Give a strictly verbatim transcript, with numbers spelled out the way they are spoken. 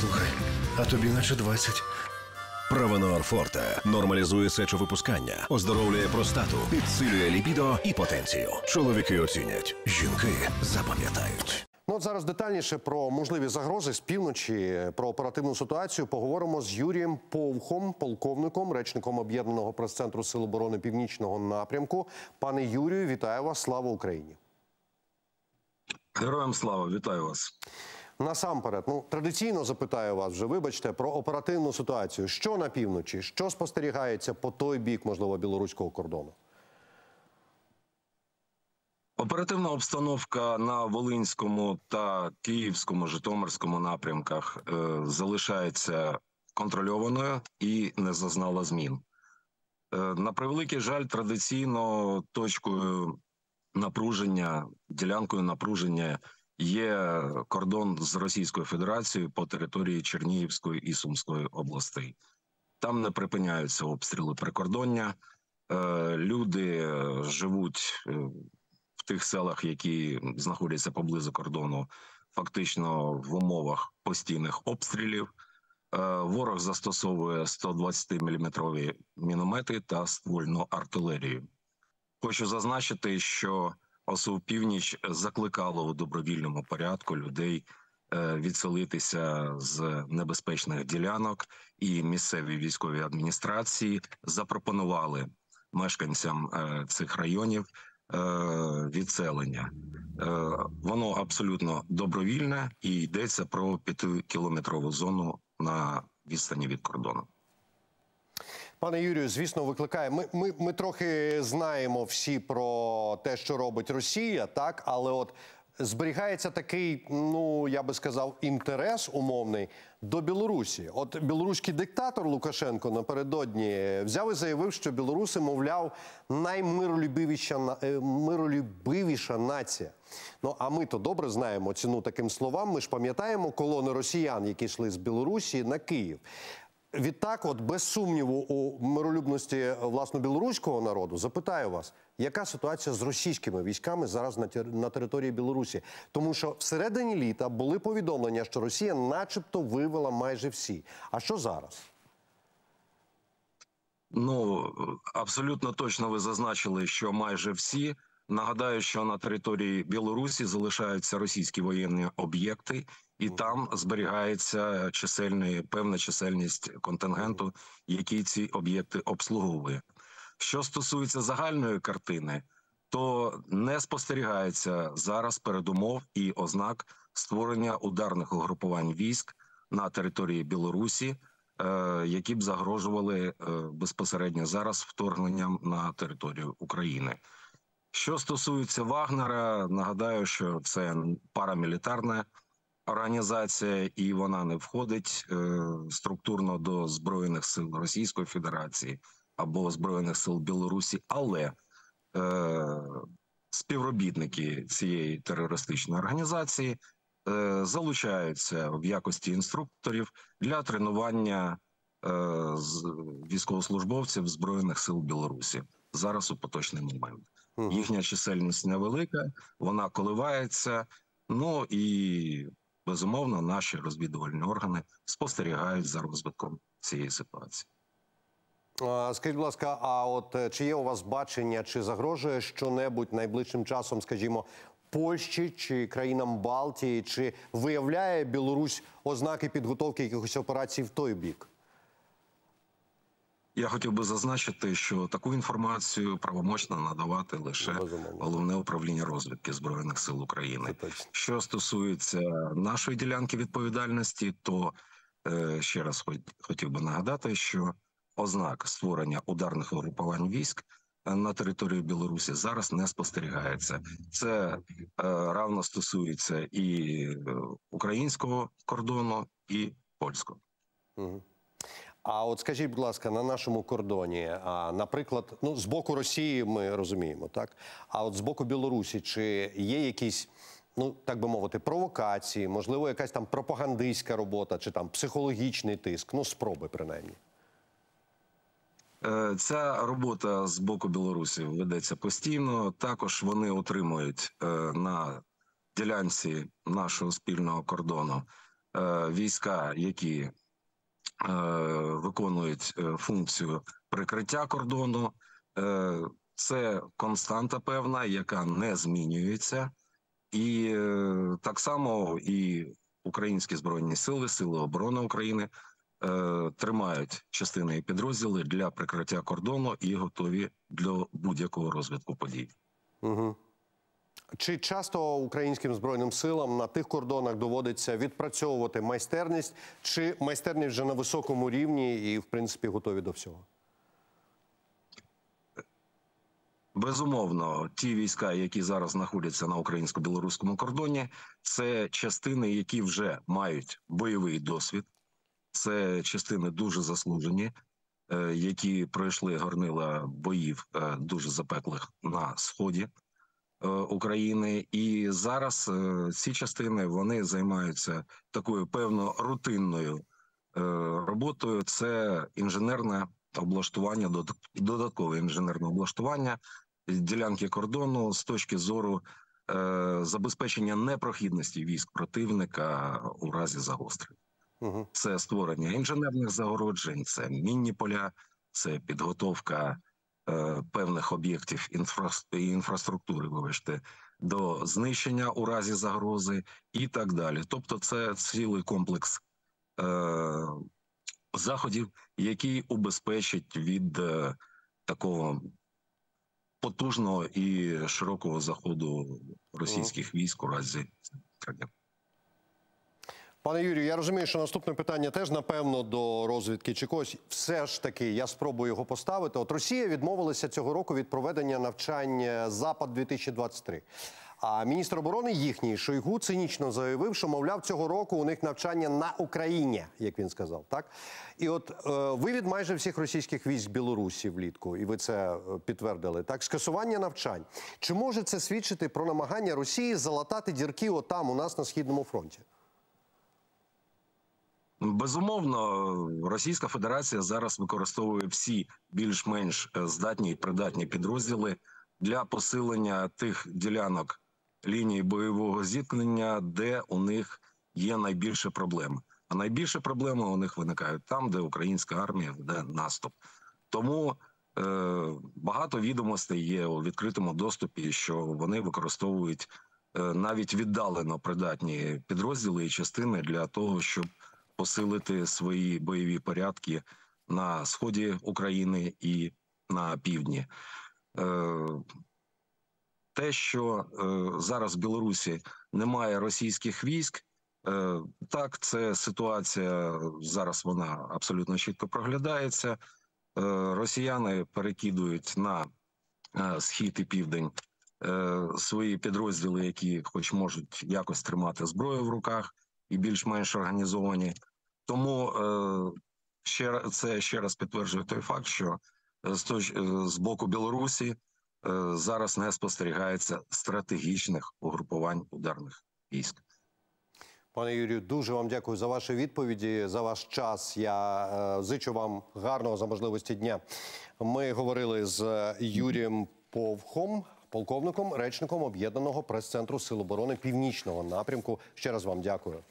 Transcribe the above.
Слухай, а тобі наче двадцять. Правонор Форте нормалізує сечовипускання, оздоровлює простату, підсилює лібідо і потенцію. Чоловіки оцінять, жінки запам'ятають. Ну, от зараз детальніше про можливі загрози з півночі, про оперативну ситуацію поговоримо з Юрієм Повхом, полковником, речником Об'єднаного прес-центру Сил оборони Північного напрямку. Пане Юрію, вітаю вас, слава Україні! Героям слава, вітаю вас! Насамперед, ну, традиційно запитаю вас вже, вибачте, про оперативну ситуацію. Що на півночі? Що спостерігається по той бік, можливо, білоруського кордону? Оперативна обстановка на Волинському та Київському, Житомирському напрямках е, залишається контрольованою і не зазнала змін. Е, на превеликий жаль, традиційно точкою напруження, ділянкою напруження є кордон з Російською Федерацією по території Чернігівської і Сумської областей. Там не припиняються обстріли прикордоння, е, люди живуть е, в тих селах, які знаходяться поблизу кордону, фактично в умовах постійних обстрілів. Ворог застосовує сто двадцятиміліметрові міномети та ствольну артилерію. Хочу зазначити, що ОСУ «Північ» закликало у добровільному порядку людей відселитися з небезпечних ділянок, і місцеві військові адміністрації запропонували мешканцям цих районів відселення. Воно абсолютно добровільне і йдеться про п'ятикілометрову зону на відстані від кордону. Пане Юрію, звісно, викликає. Ми, ми, ми трохи знаємо всі про те, що робить Росія, так? Але от зберігається такий, ну, я би сказав, інтерес умовний до Білорусі. От білоруський диктатор Лукашенко напередодні взяв і заявив, що білоруси, мовляв, наймиролюбивіша, миролюбивіша нація. Ну, а ми то добре знаємо ціну таким словам. Ми ж пам'ятаємо колони росіян, які йшли з Білорусі на Київ. Відтак, от без сумніву у миролюбності, власно, білоруського народу, запитаю вас, яка ситуація з російськими військами зараз на, тер... на території Білорусі? Тому що всередині літа були повідомлення, що Росія начебто вивела майже всі. А що зараз? Ну, абсолютно точно ви зазначили, що майже всі. Нагадаю, що на території Білорусі залишаються російські воєнні об'єкти, і там зберігається чисельний, певна чисельність контингенту, який ці об'єкти обслуговує. Що стосується загальної картини, то не спостерігається зараз передумов і ознак створення ударних угрупувань військ на території Білорусі, які б загрожували безпосередньо зараз вторгненням на територію України. Що стосується Вагнера, нагадаю, що це парамілітарна організація, і вона не входить е, структурно до Збройних сил Російської Федерації або Збройних сил Білорусі, але е, співробітники цієї терористичної організації е, залучаються в якості інструкторів для тренування е, з військовослужбовців Збройних сил Білорусі зараз у поточний момент. Їхня чисельність невелика, вона коливається, ну і, безумовно, наші розвідувальні органи спостерігають за розвитком цієї ситуації. Скажіть, будь ласка, а от чи є у вас бачення, чи загрожує що-небудь найближчим часом, скажімо, Польщі чи країнам Балтії, чи виявляє Білорусь ознаки підготовки якихось операцій в той бік? Я хотів би зазначити, що таку інформацію правомочно надавати лише Головне управління розвідки Збройних сил України. Що стосується нашої ділянки відповідальності, то е, ще раз хотів би нагадати, що ознак створення ударних угрупувань військ на території Білорусі зараз не спостерігається. Це е, равно стосується і українського кордону, і польського. Угу. А от скажіть, будь ласка, на нашому кордоні, а, наприклад, ну, з боку Росії ми розуміємо, так? А от з боку Білорусі, чи є якісь, ну, так би мовити, провокації, можливо, якась там пропагандистська робота, чи там психологічний тиск, ну, спроби принаймні? Ця робота з боку Білорусі ведеться постійно. Також вони отримують на ділянці нашого спільного кордону війська, які виконують функцію прикриття кордону. Це константа певна, яка не змінюється. І так само і українські Збройні сили, Сили оборони України тримають частини і підрозділи для прикриття кордону і готові до будь-якого розвитку подій. Угу. Чи часто українським Збройним силам на тих кордонах доводиться відпрацьовувати майстерність, чи майстерність вже на високому рівні і, в принципі, готові до всього? Безумовно, ті війська, які зараз знаходяться на українсько-білоруському кордоні, це частини, які вже мають бойовий досвід. Це частини дуже заслужені, які пройшли горнила боїв дуже запеклих на сході України. І зараз ці частини, вони займаються такою певно рутинною роботою. Це інженерне облаштування, додаткове інженерне облаштування ділянки кордону з точки зору забезпечення непрохідності військ противника у разі загострень. Угу. Це створення інженерних загороджень, це мінні поля, це підготовка е, певних об'єктів інфра... інфраструктури, вибачте, до знищення у разі загрози і так далі. Тобто це цілий комплекс е, заходів, який убезпечить від е, такого потужного і широкого заходу російських військ у разі трагедії. Пане Юрію, я розумію, що наступне питання теж, напевно, до розвідки чи когось. Все ж таки, я спробую його поставити. От Росія відмовилася цього року від проведення навчання «Запад-дві тисячі двадцять три». А міністр оборони їхній, Шойгу, цинічно заявив, що, мовляв, цього року у них навчання на Україні, як він сказав, так? І от е, вивід майже всіх російських військ з Білорусі влітку, і ви це підтвердили, так? Скасування навчань. Чи може це свідчити про намагання Росії залатати дірки отам, у нас на Східному фронті? Безумовно, Російська Федерація зараз використовує всі більш-менш здатні і придатні підрозділи для посилення тих ділянок лінії бойового зіткнення, де у них є найбільше проблем. А найбільше проблеми у них виникають там, де українська армія веде наступ. Тому е, багато відомостей є у відкритому доступі, що вони використовують е, навіть віддалено придатні підрозділи і частини для того, щоб посилити свої бойові порядки на сході України і на півдні. Те, що зараз в Білорусі немає російських військ, так, це ситуація, зараз вона абсолютно чітко проглядається. Росіяни перекидують на схід і південь свої підрозділи, які хоч можуть якось тримати зброю в руках і більш-менш організовані. Тому е, ще, це ще раз підтверджує той факт, що з, точ, з боку Білорусі е, зараз не спостерігається стратегічних угрупувань ударних військ. Пане Юрію, дуже вам дякую за ваші відповіді, за ваш час. Я е, зичу вам гарного за можливості дня. Ми говорили з Юрієм Повхом, полковником, речником Об'єднаного прес-центру Сил оборони Північного напрямку. Ще раз вам дякую.